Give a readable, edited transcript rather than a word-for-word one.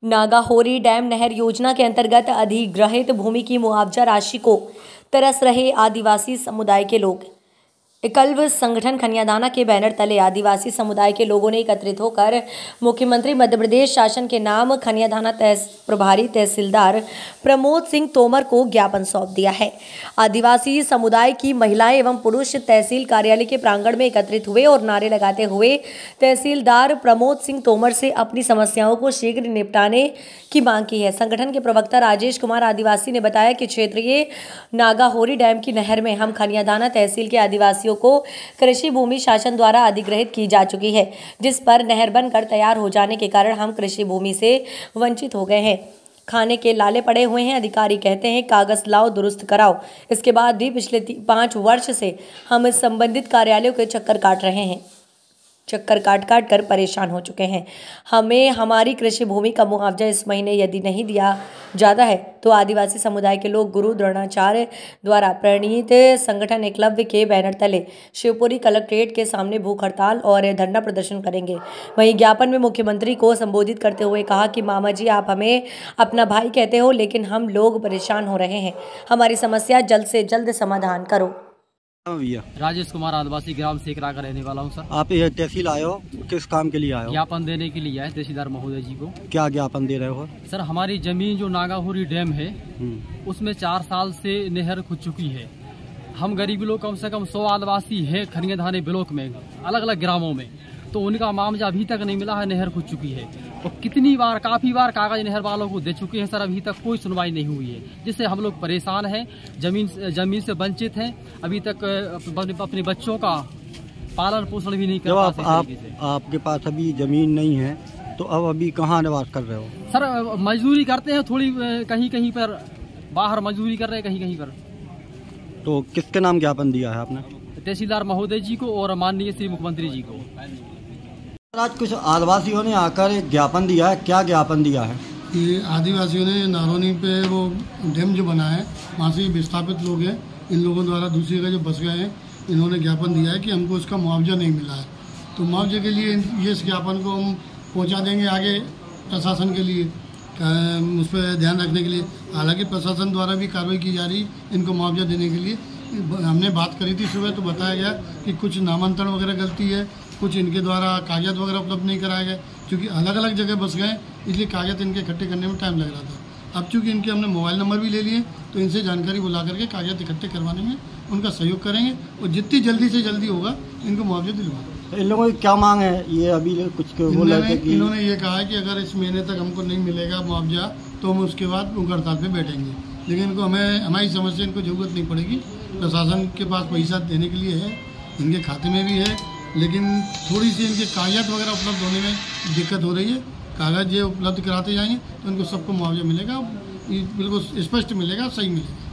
नागाहोरी dam नहर योजना के अंतर्गत अधिग्रहित भूमि की मुआवजा राशि को तरस रहे आदिवासी समुदाय के लोग। एकलव्य संगठन खनियादाना के बैनर तले आदिवासी समुदाय के लोगों ने एकत्रित होकर मुख्यमंत्री मध्य प्रदेश शासन के नाम खनियादाना प्रभारी तहसीलदार प्रमोद सिंह तोमर को ज्ञापन सौंप दिया है। आदिवासी समुदाय की महिलाएं एवं पुरुष तहसील कार्यालय के प्रांगण में एकत्रित हुए और नारे लगाते हुए तहसीलदार प्रमोद सिंह तोमर से अपनी समस्याओं को शीघ्र निपटाने की मांग की है। संगठन के प्रवक्ता राजेश कुमार आदिवासी ने बताया कि क्षेत्रीय नागाहोरी डैम की नहर में हम खनियादाना तहसील के आदिवासियों को कृषि भूमि शासन द्वारा अधिग्रहित की जा चुकी है, जिस पर नहर बनकर तैयार हो जाने के कारण हम कृषि भूमि से वंचित हो गए हैं। खाने के लाले पड़े हुए हैं। अधिकारी कहते हैं कागज लाओ दुरुस्त कराओ। इसके बाद भी पिछले 5 वर्ष से हम संबंधित कार्यालयों के चक्कर काट कर परेशान हो चुके हैं। हमें हमारी कृषि भूमि का मुआवजा इस महीने यदि नहीं दिया जाता है तो आदिवासी समुदाय के लोग गुरु द्रोणाचार्य द्वारा प्रणीत संगठन एकलव्य के बैनर तले शिवपुरी कलेक्ट्रेट के सामने भूख हड़ताल और धरना प्रदर्शन करेंगे। वहीं ज्ञापन में मुख्यमंत्री को संबोधित करते हुए कहा कि मामा जी, आप हमें अपना भाई कहते हो, लेकिन हम लोग परेशान हो रहे हैं। हमारी समस्या जल्द से जल्द समाधान करो। भैया राजेश कुमार आदिवासी ग्राम सेकरा का रहने वाला हूँ सर। आप ये तहसील आए हो, किस काम के लिए आए हो? ज्ञापन देने के लिए आए तहसीलदार महोदय जी को। क्या ज्ञापन दे रहे हो? सर, हमारी जमीन जो नागाहोरी डैम है उसमें 4 साल से नहर खुद चुकी है। हम गरीब लोग कम से कम 100 आदिवासी है खनियादाना ब्लॉक में, अलग अलग ग्रामों में, तो उनका मुआवजा अभी तक नहीं मिला है। नहर खुद चुकी है और काफी बार कागज नहर वालों को दे चुके हैं सर, अभी तक कोई सुनवाई नहीं हुई है, जिससे हम लोग परेशान हैं, जमीन से वंचित हैं। अभी तक अपने बच्चों का पालन पोषण भी नहीं कर पाते। आपके पास अभी जमीन नहीं है तो अब अभी कहाँ निवास कर रहे हो? सर, मजदूरी करते हैं, थोड़ी कहीं पर बाहर मजदूरी कर रहे हैं, कहीं पर। तो किसके नाम ज्ञापन दिया है आपने? तहसीलदार महोदय जी को और माननीय श्री मुख्यमंत्री जी को। आज कुछ आदिवासियों ने आकर एक ज्ञापन दिया है, क्या ज्ञापन दिया है? ये आदिवासियों ने नारोनी पे वो डैम जो बना है, वहाँ से विस्थापित लोग हैं, इन लोगों द्वारा दूसरी जगह जो बस गए हैं, इन्होंने ज्ञापन दिया है कि हमको उसका मुआवजा नहीं मिला है। तो मुआवजे के लिए ये इस ज्ञापन को हम पहुँचा देंगे आगे प्रशासन के लिए, उस पर ध्यान रखने के लिए। हालांकि प्रशासन द्वारा भी कार्रवाई की जा रही इनको मुआवजा देने के लिए। हमने बात करी थी सुबह, तो बताया गया कि कुछ नामांतरण वगैरह गलती है, कुछ इनके द्वारा कागजात वगैरह उपलब्ध नहीं कराए गए, क्योंकि अलग अलग जगह बस गए, इसलिए कागजात इनके इकट्ठे करने में टाइम लग रहा था। अब चूँकि इनके हमने मोबाइल नंबर भी ले लिए, तो इनसे जानकारी बुला करके कागजात इकट्ठे करवाने में उनका सहयोग करेंगे और जितनी जल्दी से जल्दी होगा इनको मुआवजा दिलवाएंगे। इन लोगों की क्या मांग है? ये अभी कुछ इन्होंने ये कहा है कि अगर इस महीने तक हमको नहीं मिलेगा मुआवजा तो हम उसके बाद भूख हड़ताल पे बैठेंगे। लेकिन इनको हमारी समझ से इनको जरूरत नहीं पड़ेगी। प्रशासन के पास पैसा देने के लिए है, इनके खाते में भी है, लेकिन थोड़ी सी इनके कागजात वगैरह उपलब्ध होने में दिक्कत हो रही है। कागज ये उपलब्ध कराते जाएंगे तो इनको सबको मुआवजा मिलेगा, बिल्कुल स्पष्ट मिलेगा, सही मिलेगा।